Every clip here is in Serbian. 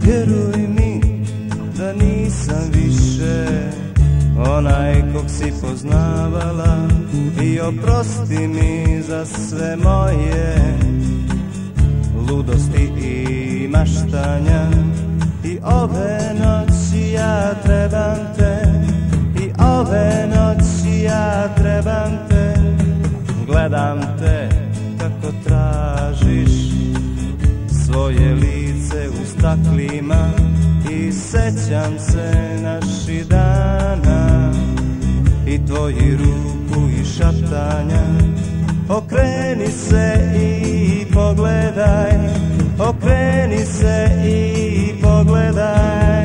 Vjeruj mi da nisam više onaj kog si poznavala i oprosti mi za sve moje ludosti i maštanja. I ove noći ja trebam te, i ove noći ja trebam te. Gledam te kako tražiš svoje lice u staklima i sećam se naših dana i tvoji ruku i šaptanja. Okreni se i pogledaj, okreni se i pogledaj.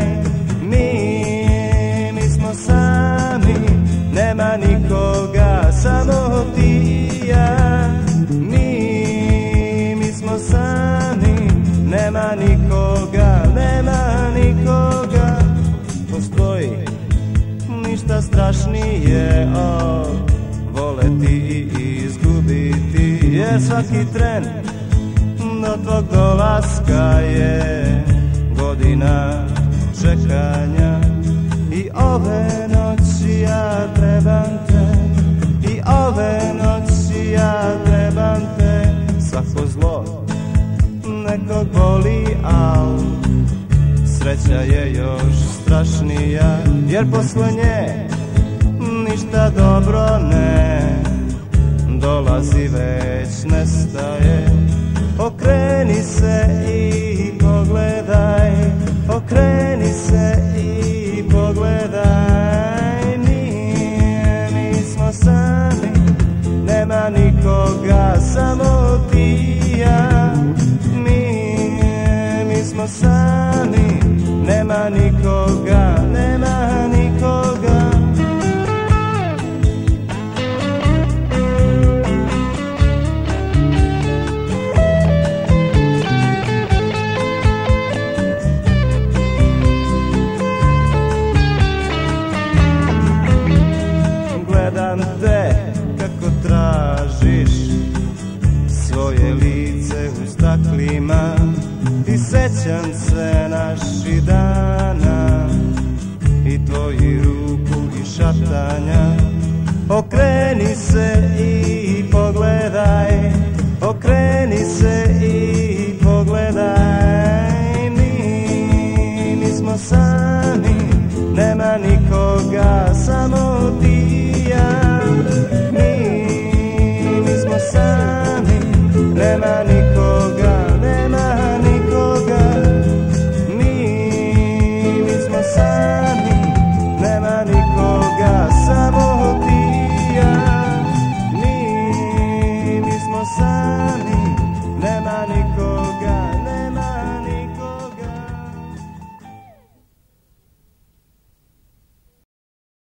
Mi smo sami, nema nikoga, samo ti i ja. Mi smo sami, nema nikoga, nema nikoga. Postoji ništa strašnije od voleti i izgubiti, jer svaki tren do tvog dolaska je godina čekanja. I ove noći ja trebam te, i ove noći ja trebam te. Svako zlo nekog boli, al sreća je još strašnija, jer posle nje ništa dobro ne dolazi, već nestaje. Okreni se i pogledaj, okreni se i pogledaj. Mi smo sami, nema nikoga, samo ti i ja. Mi smo sami, nema nikoga, nema nikoga. Gledam te kako tražiš svoje lice u staklima i sećam se naših dana i tvoji ruku i šaptanja. Okreni se i pogledaj, okreni se i pogledaj. Mi smo sami, nema nikoga, samo ti i ja. Mi smo sami, nema nikoga, nema nikoga. Mi smo sami, nema nikoga, samo ti i ja. Mi smo sami, nema nikoga.